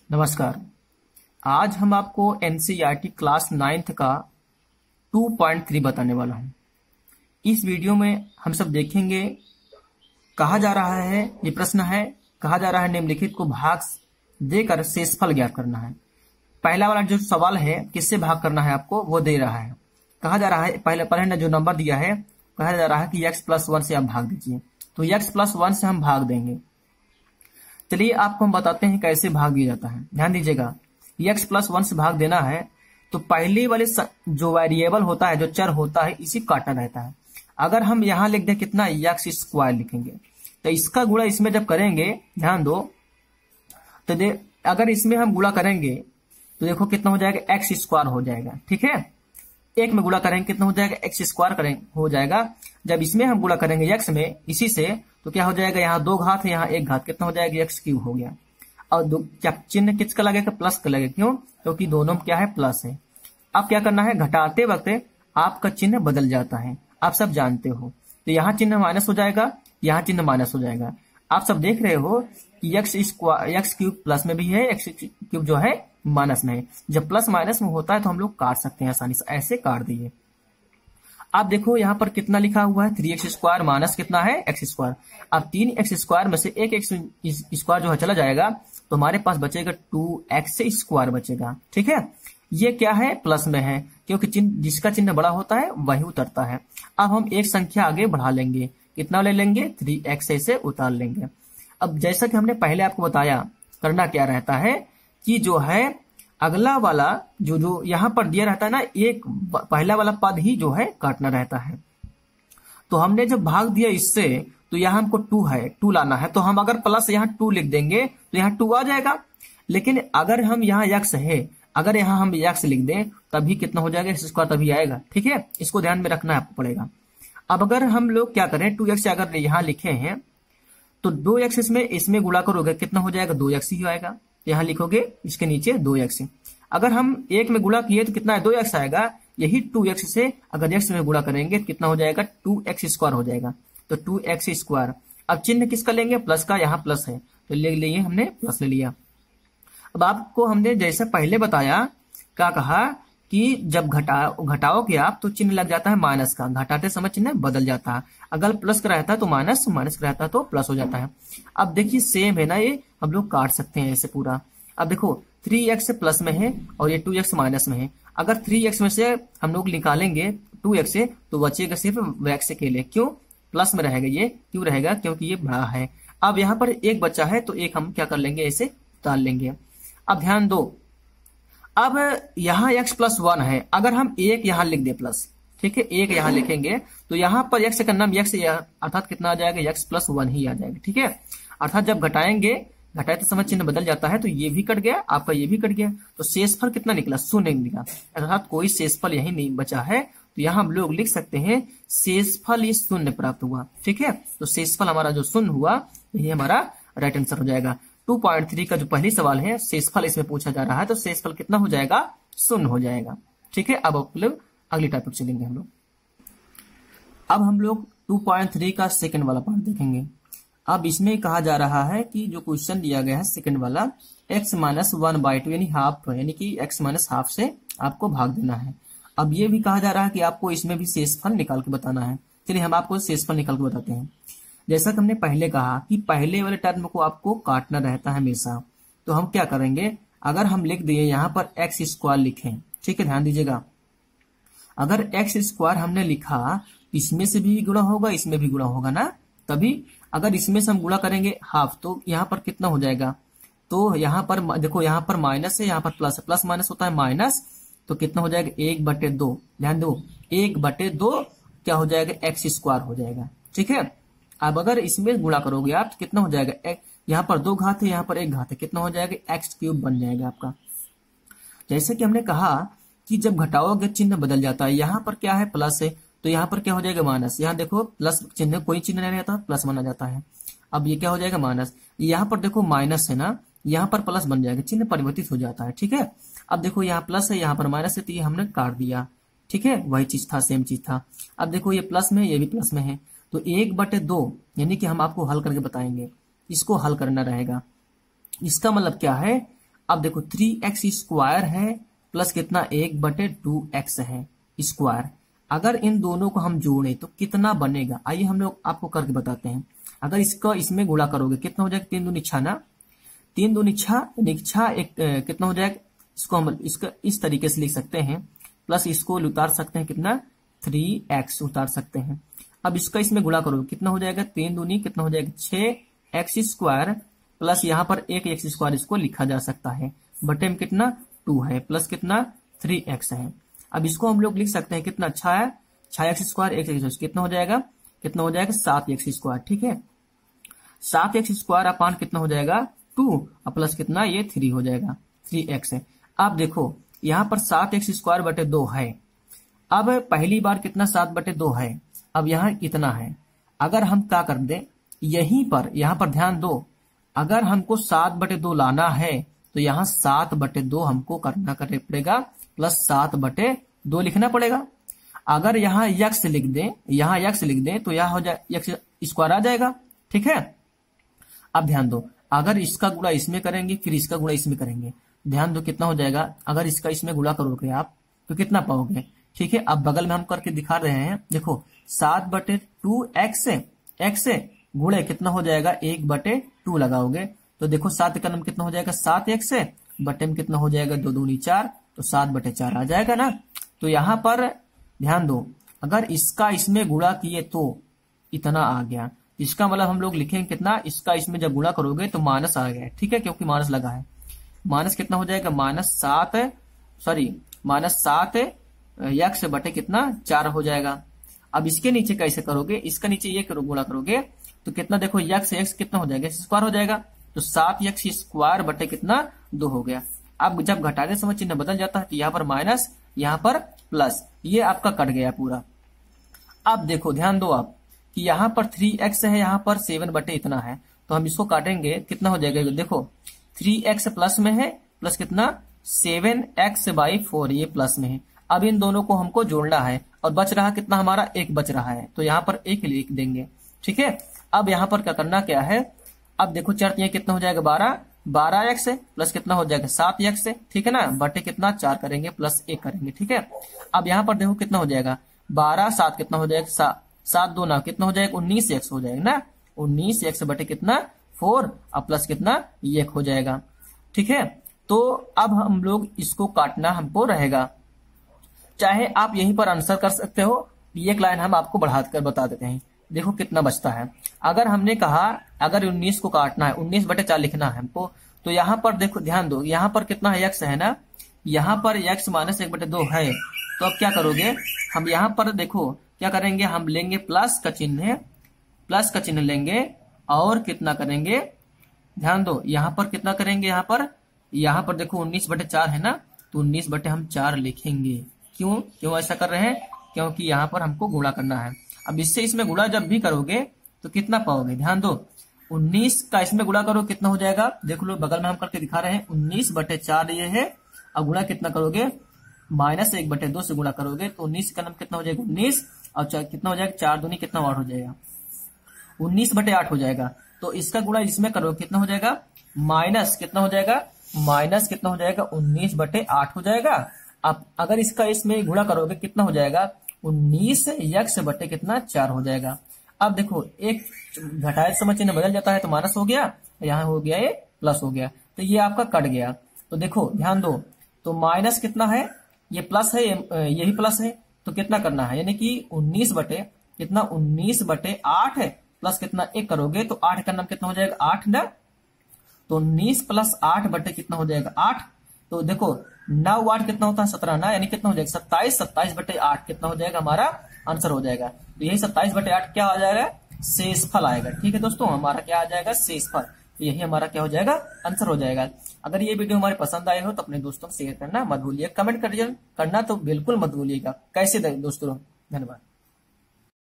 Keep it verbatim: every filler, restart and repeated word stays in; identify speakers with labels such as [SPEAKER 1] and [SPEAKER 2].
[SPEAKER 1] नमस्कार। आज हम आपको एनसीईआरटी क्लास नाइन्थ का टू पॉइंट थ्री बताने वाला हूं। इस वीडियो में हम सब देखेंगे, कहा जा रहा है, ये प्रश्न है, कहा जा रहा है निम्नलिखित को भाग देकर शेषफल ज्ञात करना है। पहला वाला जो सवाल है किससे भाग करना है आपको वो दे रहा है। कहा जा रहा है पहले पहले ने जो नंबर दिया है कहा जा रहा है कि x प्लस वन से आप भाग दीजिए, तो x प्लस वन से हम भाग देंगे। चलिए आपको हम बताते हैं कैसे भाग दिया जाता है। ध्यान दीजिएगा, x प्लस वन से भाग देना है तो पहले वाले जो वेरिएबल होता है, जो चर होता है, इसी काटना रहता है। अगर हम यहाँ लिख दें कितना एक्स स्क्वायर लिखेंगे तो इसका गुणा इसमें जब करेंगे, ध्यान दो, तो दे अगर इसमें हम गुणा करेंगे तो देखो कितना हो जाएगा, एक्स स्क्वायर हो जाएगा। ठीक है, एक में गुणा करेंगे कितना हो जाएगा, एक्स स्क्वायर करेंगे हो जाएगा। जब इसमें हम गुणा करेंगे एक्स में इसी से तो क्या हो जाएगा, यहाँ दो घात है, यहाँ एक घात, कितना हो जाएगा, एक्स क्यूब हो गया। और दो क्या चिन्ह किसका लगेगा, प्लस का लगेगा। क्यों? क्योंकि दोनों में क्या है, प्लस है। अब क्या करना है, घटाते वक्त आपका चिन्ह बदल जाता है, आप सब जानते हो। तो यहाँ चिन्ह माइनस हो जाएगा, यहाँ चिन्ह माइनस हो जाएगा। आप सब देख रहे हो कि x square x cube plus में भी है, एक्स क्यूब जो है माइनस में है। जब प्लस माइनस में होता है तो हम लोग काट सकते हैं आसानी से, ऐसे काट दिए। आप देखो यहाँ पर कितना लिखा हुआ है, थ्री एक्स स्क्वायर माइनस कितना है, एक्स स्क्वायर। अब तीन एक्स स्क्वायर में से एक एक्स स्क्वायर जो है चला जाएगा तो हमारे पास बचेगा टू एक्स स्क्वायर बचेगा। ठीक है, ये क्या है, प्लस में है, क्योंकि चिन्ह जिसका चिन्ह बड़ा होता है वही उतरता है। अब हम एक संख्या आगे बढ़ा लेंगे, कितना ले लेंगे, थ्री एक्स से उतार लेंगे। अब जैसा कि हमने पहले आपको बताया, करना क्या रहता है कि जो है अगला वाला जो जो यहाँ पर दिया रहता है ना, एक पहला वाला पद ही जो है काटना रहता है। तो हमने जब भाग दिया इससे तो यहाँ हमको टू है, टू लाना है, तो हम अगर प्लस यहाँ टू लिख देंगे तो यहाँ टू आ जाएगा। लेकिन अगर हम यहाँ यक्स है, अगर यहाँ हम यक्स लिख दें तभी कितना हो जाएगा, एक्स स्क्वायर तभी आएगा। ठीक है, इसको ध्यान में रखना आपको पड़ेगा। अब अगर हम लोग क्या करें, टू एक्स अगर यहाँ लिखे हैं तो दो एक्स इसमें इसमें गुणा करोगे कितना हो जाएगा, दो एक्स ही आएगा। यहाँ लिखोगे इसके नीचे दो एक्स। अगर हम एक में गुणा किए तो कितना है, दो एक्स आएगा। यही टू एक्स से अगर एक्स में गुणा करेंगे तो कितना हो जाएगा, टू एक्स स्क्वायर हो जाएगा। तो टू एक्स स्क्वायर। अब चिन्ह किसका लेंगे, प्लस का, यहाँ प्लस है तो ले लिए, हमने प्लस ले लिया। अब आपको हमने जैसे पहले बताया, क्या कहा कि जब घटाओ घटाओगे आप तो चिन्ह लग जाता है माइनस का, घटाते समय चिन्ह बदल जाता है। अगर प्लस का रहता है तो माइनस, माइनस का रहता है तो प्लस हो जाता है। अब देखिए सेम है ना, ये हम लोग काट सकते हैं ऐसे पूरा। अब देखो थ्री एक्स प्लस में है और ये टू एक्स माइनस में है। अगर थ्री एक्स में से हम लोग निकालेंगे टू एक्स से तो बचेगा सिर्फ एक्स के लिए। क्यों प्लस में रहेगा, ये क्यों रहेगा, क्योंकि ये बड़ा है। अब यहाँ पर एक बच्चा है तो एक हम क्या कर लेंगे, ऐसे उतार लेंगे। अब ध्यान दो, अब यहाँ x प्लस वन है, अगर हम एक यहाँ लिख दे प्लस, ठीक है, एक यहाँ लिखेंगे तो यहाँ पर x का नाम x अर्थात कितना आ जाएगा, x प्लस वन ही आ जाएगा। ठीक है, अर्थात जब घटाएंगे, घटाते समय चिन्ह बदल जाता है तो ये भी कट गया, आपका ये भी कट गया, तो शेषफल कितना निकला, शून्य निकला। अर्थात कोई शेषफल यही नहीं बचा है, तो यहाँ हम लोग लिख सकते हैं शेषफल ये शून्य प्राप्त हुआ। ठीक है, तो शेषफल हमारा जो शून्य हुआ यही हमारा राइट आंसर हो जाएगा। टू पॉइंट थ्री का जो पहली सवाल है, शेषफल इसमें पूछा जा रहा है, तो शेषफल कितना हो जाएगा, शून्य हो जाएगा। ठीक है, अब आप लोग अगली टॉपिक चलेंगे हम लोग। अब हम लोग टू पॉइंट थ्री का सेकंड वाला पार्ट देखेंगे। अब इसमें कहा जा रहा है कि जो क्वेश्चन दिया गया है सेकंड वाला, x minus one by two यानी हाफ, यानी कि x माइनस हाफ से आपको भाग देना है। अब ये भी कहा जा रहा है कि आपको इसमें भी शेषफल निकाल के बताना है। चलिए हम आपको शेषफल निकाल के बताते हैं। जैसा कि हमने पहले कहा कि पहले वाले टर्म को आपको काटना रहता है हमेशा, तो हम क्या करेंगे, अगर हम लिख दिए यहाँ पर एक्स स्क्वायर लिखें, ठीक है, ध्यान दीजिएगा, अगर एक्स स्क्वायर हमने लिखा इसमें से भी गुणा होगा, इसमें भी गुणा होगा ना, तभी अगर इसमें से हम गुणा करेंगे हाफ तो यहाँ पर कितना हो जाएगा, तो यहाँ पर देखो, यहाँ पर माइनस है, यहाँ पर प्लस है, प्लस माइनस होता है माइनस, तो कितना हो जाएगा, एक बटे दो। ध्यान दो, एक बटे दो क्या हो जाएगा, एक्स स्क्वायर हो जाएगा। ठीक है, अब अगर इसमें गुणा करोगे आप तो कितना हो जाएगा, एक, यहाँ पर दो घात है, यहाँ पर एक घात है, कितना हो जाएगा, एक्स क्यूब बन जाएगा आपका। जैसे कि हमने कहा कि जब घटाओगे चिन्ह बदल जाता है, यहाँ पर क्या है, प्लस है, तो यहाँ पर क्या हो जाएगा, माइनस। यहाँ देखो प्लस चिन्ह, कोई चिन्ह नहीं रहता, प्लस माना जाता है। अब ये क्या हो जाएगा, माइनस। यहाँ पर देखो माइनस है ना, यहाँ पर प्लस बन जाएगा, चिन्ह परिवर्तित हो जाता है। ठीक है, अब देखो यहाँ प्लस है, यहाँ पर माइनस है, तो ये हमने काट दिया। ठीक है, वही चीज था, सेम चीज था। अब देखो ये प्लस में, ये भी प्लस में है, तो एक बटे दो, यानी कि हम आपको हल करके बताएंगे, इसको हल करना रहेगा। इसका मतलब क्या है, अब देखो थ्री एक्स स्क्वायर है प्लस कितना एक बटे टू एक्स है स्क्वायर। अगर इन दोनों को हम जोड़े तो कितना बनेगा, आइए हम लोग आपको करके बताते हैं। अगर इसका इसमें गुणा करोगे कितना हो जाएगा, तीन दूनी छह ना, तीन दूनी छह, छह एक कितना हो जाएगा, इसको हम इसका इस तरीके से लिख सकते हैं, प्लस इसको उतार सकते हैं कितना, थ्री एक्स उतार सकते हैं। अब इसका इसमें गुणा करोगे कितना हो जाएगा, तीन दूनी कितना हो जाएगा, छह एक्स स्क्वायर प्लस यहाँ पर एक एक्स स्क्वायर इसको लिखा जा सकता है, बटे में कितना टू है प्लस कितना थ्री एक्स है। अब इसको हम लोग लिख सकते हैं कितना, छह छह एक्स स्क्वायर एक एक्स कितना हो जाएगा, कितना हो जाएगा सात एक्स स्क्वायर, ठीक है। सात एक्स स्क्वायर अपान कितना हो जाएगा टू और प्लस कितना ये थ्री हो जाएगा, थ्री एक्स है। अब देखो यहाँ पर सात एक्स स्क्वायर बटे दो है। अब पहली बार कितना सात बटे दो है, अब यहाँ कितना है, अगर हम क्या कर दें यहीं पर, यहाँ पर ध्यान दो, अगर हमको सात बटे दो लाना है तो यहाँ सात बटे दो हमको करना करना पड़ेगा प्लस सात बटे दो लिखना पड़ेगा। अगर यहाँ यक्स लिख दें, यहाँ यक्स लिख दें तो यहाँ हो जाए यक्स स्क्वायर आ जाएगा, ठीक है। अब ध्यान दो, अगर इसका गुणा इसमें करेंगे फिर इसका गुणा इसमें करेंगे, ध्यान दो कितना हो जाएगा, अगर इसका इसमें गुणा करोगे आप तो कितना पाओगे, ठीक है। अब बगल में हम करके दिखा रहे हैं, देखो सात बटे टू एक्स एक्स गुणे कितना हो जाएगा, एक बटे टू लगाओगे तो देखो सात का नाम कितना हो जाएगा, सात एक्स बटे में कितना हो जाएगा, दो दूनी चार, तो सात बटे चार आ जाएगा ना। तो यहाँ पर ध्यान दो, अगर इसका इसमें गुणा किए तो इतना आ गया, इसका मतलब हम लोग लिखेंगे कितना, इसका इसमें जब गुणा करोगे तो माइनस आ गया, ठीक है, क्योंकि माइनस लगा है। माइनस कितना हो जाएगा, माइनस सात सॉरी माइनस सात यक्स बटे कितना चार हो जाएगा। अब इसके नीचे कैसे करोगे, इसका नीचे ये करो गुणा करोगे तो कितना देखो यक्स एक्स कितना हो जाएगा, स्क्वायर हो जाएगा, तो सात यक्स स्क्वायर बटे कितना दो हो गया। अब जब घटाने समय चिन्ह बदल जाता है तो यहाँ पर माइनस यहाँ पर प्लस, ये आपका कट गया पूरा। अब देखो ध्यान दो आप कि यहाँ पर थ्री एक्स है, यहाँ पर सेवन बटे इतना है, तो हम इसको काटेंगे कितना हो जाएगा, देखो थ्री एक्स प्लस में है प्लस कितना सेवन एक्स बाई फोर ये प्लस में है। अब इन दोनों को हमको जोड़ना है और बच रहा कितना हमारा एक बच रहा है, तो यहाँ पर एक लिख देंगे, ठीक है। अब यहाँ पर क्या करना क्या है, अब देखो चर ये कितना हो जाएगा, बारह बारह एक्स प्लस कितना हो जाएगा सात एक्स, ठीक है ना, बटे कितना चार करेंगे प्लस एक करेंगे, ठीक है। अब यहाँ पर देखो कितना हो जाएगा, बारह सात कितना हो जाएगा, सा, सात दो ना कितना हो जाएगा, उन्नीस एक्स हो जाएगा ना, उन्नीस एक्स बटे कितना फोर और प्लस कितना एक हो जाएगा, ठीक है। तो अब हम लोग इसको काटना हमको रहेगा, चाहे आप यहीं पर आंसर कर सकते हो, एक लाइन हम आपको बढ़ा कर बता देते हैं। देखो कितना बचता है, अगर हमने कहा अगर उन्नीस को काटना है, उन्नीस बटे चार लिखना है हमको, तो यहाँ पर देखो ध्यान दो, यहाँ पर कितना है यक्स है ना, यहाँ पर यक्स माइनस एक बटे दो है, तो अब क्या करोगे, हम यहाँ पर देखो क्या करेंगे, हम लेंगे प्लस का चिन्ह, प्लस का चिन्ह लेंगे और कितना करेंगे, ध्यान दो यहाँ पर कितना करेंगे, यहाँ पर यहाँ पर देखो उन्नीस बटे चार है ना, तो उन्नीस बटे हम चार लिखेंगे। क्यों क्यों ऐसा कर रहे हैं, क्योंकि यहाँ पर हमको गुणा करना है। अब इससे इसमें गुणा जब भी करोगे तो कितना पाओगे, ध्यान दो उन्नीस का इसमें गुणा करो कितना हो जाएगा, देख लो बगल में हम करके दिखा रहे हैं, उन्नीस बटे चार ये है, अब गुणा कितना करोगे, माइनस एक बटे दो से गुणा करोगे तो उन्नीस का नाम कितना हो जाएगा, उन्नीस और कितना हो जाएगा, चार दूनी कितना आठ हो जाएगा, उन्नीस बटे आठ हो जाएगा। तो इसका गुणा इसमें करो कितना हो जाएगा, माइनस कितना हो जाएगा, माइनस कितना हो जाएगा, उन्नीस बटे आठ हो जाएगा। अब अगर इसका इसमें गुणा करोगे कितना हो जाएगा, उन्नीस यक्स बटे कितना चार हो जाएगा। अब देखो एक घटाए समय चिन्ह बदल जाता है तो माइनस हो गया, यहाँ हो गया ये प्लस हो गया, तो ये आपका कट गया। तो देखो ध्यान दो, तो माइनस कितना है, ये प्लस है, यही प्लस है, तो कितना करना है, यानी कि उन्नीस बटे कितना, उन्नीस बटे आठ है प्लस कितना एक करोगे तो आठ का नाम कितना हो जाएगा, आठ ना, तो उन्नीस प्लस आठ बटे कितना हो जाएगा, आठ। तो देखो नौ आठ कितना होता है, सत्रह ना, यानी कितना हो जाएगा, सत्ताईस, सत्ताईस बटे आठ कितना हो जाएगा, हमारा आंसर हो जाएगा। तो यही सत्ताईस बटे आठ क्या आ जाएगा, शेषफल आएगा, ठीक है दोस्तों, हमारा क्या आ जाएगा, शेषफल। तो यही हमारा क्या हो जाएगा, आंसर हो जाएगा। अगर ये वीडियो हमारे पसंद आए हो तो अपने दोस्तों को शेयर करना मत भूलिए, कमेंट करना तो बिल्कुल मत भूलिएगा। कैसे दोस्तों, धन्यवाद।